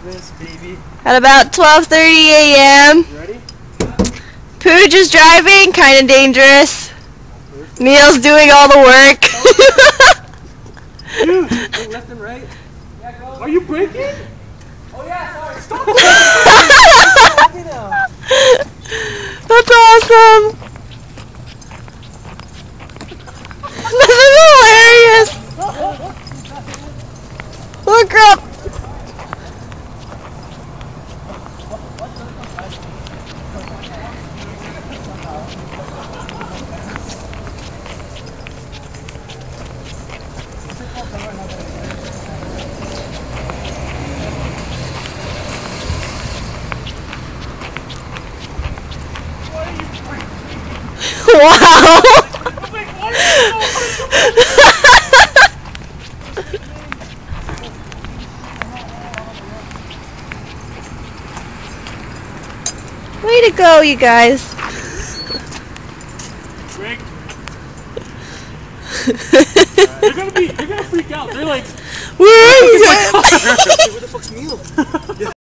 this, baby. At about 12:30 a.m. You ready? Pooch is driving, kind of dangerous. Neil's doing all the work. Dude, go left and right. Yeah, go. Are you braking? Oh yeah, sorry. Stop. That's awesome. This is hilarious. Look up. Wow! Way to go, you guys! Greg. You're gonna freak out. They're like, where are you? where the fuck's Neil?